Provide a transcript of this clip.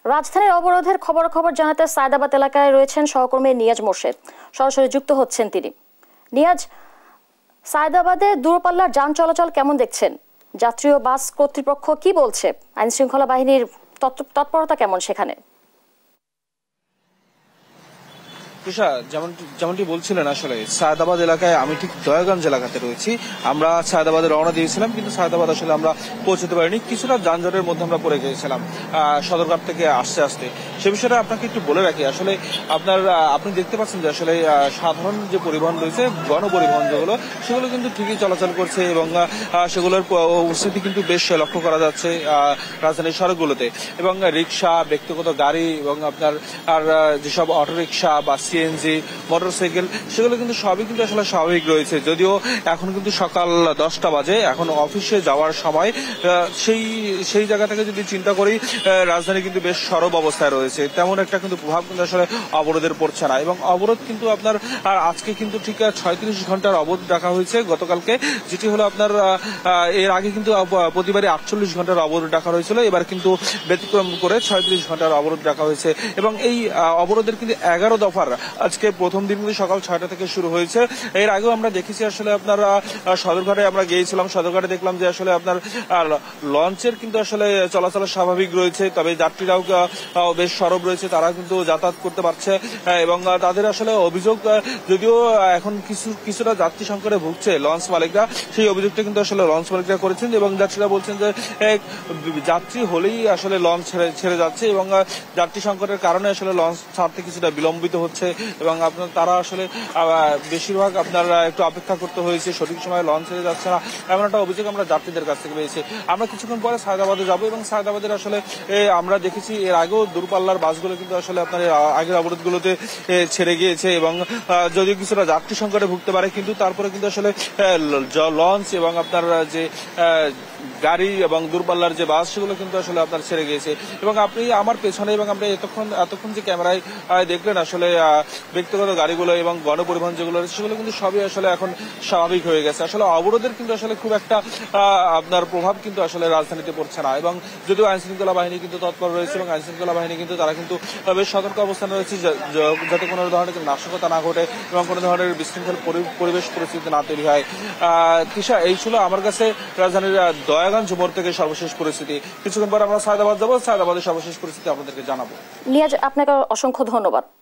রাজধানীর অবরোধের খবর জানাতে সায়দাবাদ এলাকায় রয়েছেন সহকর্মী নিয়াজ মোর্শেদ। সরাসরি যুক্ত হচ্ছেন তিনি। নিয়াজ, সায়দাবাদে দূরপাল্লার যান চলাচল কেমন দেখছেন? যাত্রী ও বাস কর্তৃপক্ষ কি বলছে? আইন শৃঙ্খলা বাহিনীর তৎপরতা কেমন সেখানে? যেমনটি বলছিলেন, আসলে সায়দাবাদ এলাকায় আমি ঠিক দয়াগঞ্জ এলাকাতে রয়েছি। আমরা সায়দাবাদে রওনা দিয়েছিলাম, কিন্তু সায়দাবাদ আসলে আমরা পৌঁছতে পারিনি। কিছুটা যানজটের মধ্যে আমরা পড়ে গিয়েছিলাম সদরঘাট থেকে আসতে। সে বিষয়ে আপনাকে একটু বলে রাখি, আসলে আপনি দেখতে পাচ্ছেন যে আসলে সাধারণ যে পরিবহন রয়েছে, গণপরিবহন যেগুলো, সেগুলো কিন্তু ঠিকই চলাচল করছে এবং সেগুলোর উপস্থিতি কিন্তু বেশ লক্ষ্য করা যাচ্ছে রাজধানীর সড়কগুলোতে। এবং রিক্সা, ব্যক্তিগত গাড়ি এবং আপনার যেসব অটোরিক্সা বা সিএনজি, মোটরসাইকেল, সেগুলো কিন্তু সবই কিন্তু আসলে স্বাভাবিক রয়েছে। যদিও এখন কিন্তু সকাল 10টা বাজে, এখন অফিসে যাওয়ার সময়। সেই জায়গা থেকে যদি চিন্তা করি, রাজধানী কিন্তু বেশ সরব অবস্থায় রয়েছে। তেমন একটা কিন্তু প্রভাব কিন্তু আসলে অবরোধের পড়ছে না। এবং অবরোধ কিন্তু আপনার আজকে কিন্তু ঠিক 36 ঘন্টার অবরোধ রাখা হয়েছে গতকালকে, যেটি হলো আপনার এর আগে কিন্তু প্রতিবারই 48 ঘন্টার অবরোধ রাখা হয়েছিল। এবার কিন্তু ব্যতিক্রম করে 36 ঘন্টার অবরোধ রাখা হয়েছে। এবং এই অবরোধের কিন্তু 11 দফার আজকে প্রথম দিন কিন্তু সকাল 6টা থেকে শুরু হয়েছে। এর আগেও আমরা দেখেছি আসলে আপনার সদরঘাটে আমরা গিয়েছিলাম, সদরঘাটে দেখলাম যে আসলে আপনার লঞ্চের কিন্তু আসলে চলাচল স্বাভাবিক রয়েছে, তবে যাত্রীরাও বেশ সরব রয়েছে, তারা কিন্তু যাতায়াত করতে পারছে। এবং তাদের আসলে অভিযোগ, যদিও এখন কিছুটা যাত্রী সংকটে ভুগছে লঞ্চ মালিকরা, সেই অভিযোগটা কিন্তু আসলে লঞ্চ মালিকরা করেছেন। এবং যাত্রীরা বলছেন যে যাত্রী হলেই আসলে লঞ্চ ছেড়ে যাচ্ছে এবং যাত্রী সংকটের কারণে আসলে লঞ্চ ছাড়তে কিছুটা বিলম্বিত হচ্ছে। এবং আপনার তারা আসলে বেশিরভাগ আপনার একটু অপেক্ষা করতে হয়েছে, সঠিক সময় লঞ্চ ছেড়ে যাচ্ছে না, এমন একটা অভিযোগ আমরা যাত্রীদের কাছ থেকে পেয়েছি। আমরা কিছুক্ষণ পরে সায়দাবাদে যাবো এবং সায়দাবাদের আসলে আমরা দেখেছি এর আগেও দূরপাল্লার বাসগুলো কিন্তু আসলে আপনার আগের অবরোধগুলোতে ছেড়ে গিয়েছে এবং যদিও কিছুটা যাত্রী সংকটে ভুগতে পারে, কিন্তু তারপরে কিন্তু আসলে লঞ্চ এবং আপনার যে গাড়ি এবং দূরপাল্লার যে বাস, সেগুলো কিন্তু আসলে আপনার ছেড়ে গিয়েছে। এবং আপনি আমার পেছনে এবং আপনি এতক্ষণ যে ক্যামেরায় দেখলেন, আসলে ব্যক্তিগত গাড়িগুলো এবং গণপরিবহন যেগুলো রয়েছে, সেগুলো কিন্তু সবই আসলে এখন স্বাভাবিক হয়ে গেছে। আসলে অবরোধের কিন্তু আসলে খুব একটা আপনার প্রভাব কিন্তু আসলে রাজধানীতে পড়ছে না। এবং যদিও আইন শৃঙ্খলা বাহিনী কিন্তু তৎপর রয়েছে এবং আইন শৃঙ্খলা বাহিনী কিন্তু তারা কিন্তু বেশ সতর্ক অবস্থানে রয়েছে, যাতে কোনো ধরনের নাশকতা না ঘটে এবং কোনো ধরনের বিশৃঙ্খল পরিবেশ পরিস্থিতি না তৈরি হয়। তিশা, এই ছিল আমার কাছে রাজধানীর দয়াগঞ্জ মোড় থেকে সর্বশেষ পরিস্থিতি। কিছুক্ষণ পর আমরা সায়দাবাদ যাবো, সায়দাবাদের সর্বশেষ পরিস্থিতি আপনাদেরকে জানাবো। নিয়াজ, আপনাকে অসংখ্য ধন্যবাদ।